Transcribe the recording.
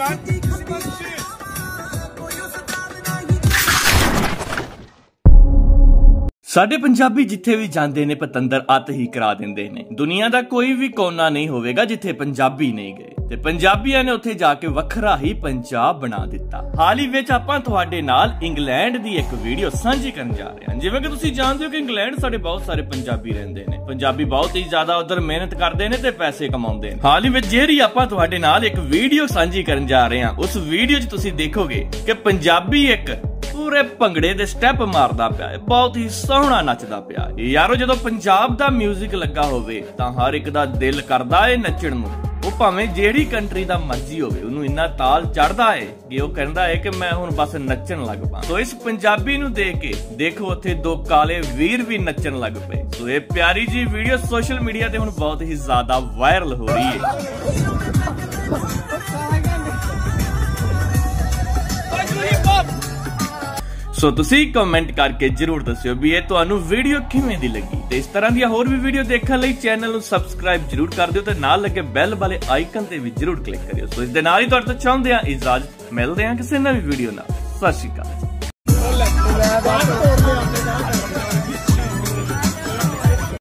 ਸਾਡੇ ਪੰਜਾਬੀ ਜਿੱਥੇ ਵੀ ਜਾਂਦੇ ਨੇ ਪਤੰਦਰ ਅੱਤ ਹੀ ਕਰਾ ਦਿੰਦੇ ਨੇ। ਦੁਨੀਆ ਦਾ ਕੋਈ ਵੀ ਕੋਨਾ ਨਹੀਂ ਹੋਵੇਗਾ ਜਿੱਥੇ ਪੰਜਾਬੀ ਨਹੀਂ ਗਏ ਤੇ ਪੰਜਾਬੀਆਂ ਨੇ ਉੱਥੇ ਜਾ ਕੇ ਵੱਖਰਾ ਹੀ ਪੰਜਾਬ ਬਣਾ ਦਿੱਤਾ। ਹਾਲ ਹੀ ਵਿੱਚ ਆਪਾਂ ਤੁਹਾਡੇ ਨਾਲ ਇੰਗਲੈਂਡ ਦੀ ਇੱਕ ਵੀਡੀਓ ਸਾਂਝੀ ਕਰਨ ਜਾ ਰਹੇ ਹਾਂ। ਜਿਵੇਂ ਕਿ ਤੁਸੀਂ ਜਾਣਦੇ ਹੋ ਕਿ ਇੰਗਲੈਂਡ ਸਾਡੇ ਬਹੁਤ ਸਾਰੇ ਪੰਜਾਬੀ ਰਹਿੰਦੇ ਨੇ। ਪੰਜਾਬੀ ਬਹੁਤ ਹੀ ਜ਼ਿਆਦਾ ਉਧਰ ਮਿਹਨਤ ਕਰਦੇ ਨੇ ਤੇ ਪੈਸੇ ਕਮਾਉਂਦੇ ਨੇ। ਹਾਲ ਹੀ ਵਿੱਚ ਜਿਹੜੀ ਆਪਾਂ ਤੁਹਾਡੇ ਨਾਲ ਇੱਕ ਵੀਡੀਓ ਸਾਂਝੀ ਕਰਨ ਜਾ ਰਹੇ ਹਾਂ, ਉਸ ਵੀਡੀਓ 'ਚ ਤੁਸੀਂ ਦੇਖੋਗੇ ਕਿ ਪੰਜਾਬੀ ਇੱਕ ਪੂਰੇ ਭੰਗੜੇ ਦੇ ਸਟੈਪ ਮਾਰਦਾ ਪਿਆ ਹੈ, ਬਹੁਤ ਹੀ ਸੋਹਣਾ ਨੱਚਦਾ ਪਿਆ ਹੈ। ਯਾਰੋ ਜਦੋਂ ਪੰਜਾਬ ਦਾ 뮤직 ਲੱਗਾ ਹੋਵੇ ਤਾਂ ਹਰ ਇੱਕ ਦਾ ਦਿਲ ਕਰਦਾ ਏ ਨੱਚਣ ਨੂੰ। ਉਹ ਭਾਵੇਂ ਜਿਹੜੀ ਕੰਟਰੀ ਦਾ ਮਰਜ਼ੀ ਹੋਵੇ, ਉਹਨੂੰ ਇੰਨਾ ਤਾਲ ਚੜਦਾ ਏ ਕਿ ਉਹ ਕਹਿੰਦਾ ਏ ਕਿ ਮੈਂ ਹੁਣ ਬਸ ਨੱਚਣ ਲੱਗ ਪਾ। ਸੋ ਇਸ ਪੰਜਾਬੀ ਨੂੰ ਦੇਖ ਕੇ ਦੇਖੋ ਉੱਥੇ ਦੋ ਕਾਲੇ ਵੀਰ ਵੀ ਨੱਚਣ ਲੱਗ ਪਏ। ਸੋ ਇਹ ਪਿਆਰੀ ਜੀ ਵੀਡੀਓ ਸੋਸ਼ਲ ਮੀਡੀਆ ਤੇ ਹੁਣ ਬਹੁਤ ਹੀ ਜ਼ਿਆਦਾ ਵਾਇਰਲ ਹੋ ਰਹੀ ਹੈ। ਸੋ ਤੁਸੀਂ ਕਮੈਂਟ ਕਰਕੇ ਜਰੂਰ ਦੱਸਿਓ ਵੀ ਇਹ ਤੁਹਾਨੂੰ ਵੀਡੀਓ ਕਿਵੇਂ ਦੀ ਲੱਗੀ ਤੇ ਇਸ ਤਰ੍ਹਾਂ ਦੀਆਂ ਹੋਰ ਵੀ ਵੀਡੀਓ ਦੇਖਣ ਲਈ ਚੈਨਲ ਨੂੰ ਸਬਸਕ੍ਰਾਈਬ ਜਰੂਰ ਕਰ ਦਿਓ ਤੇ ਨਾਲ ਲੱਗੇ ਬੈਲ ਵਾਲੇ ਆਈਕਨ ਤੇ ਵੀ ਜਰੂਰ ਕਲਿੱਕ ਕਰਿਓ। ਸੋ ਇਸ ਦੇ ਨਾਲ ਹੀ ਤੁਹਾਡੇ ਤੋਂ ਚਾਹੁੰਦੇ ਆ ਇਜਾਜ਼ਤ, ਮਿਲਦੇ ਆ ਕਿਸੇ ਨਵੀਂ ਵੀਡੀਓ ਨਾਲ। ਸਤਿ ਸ਼੍ਰੀ ਅਕਾਲ।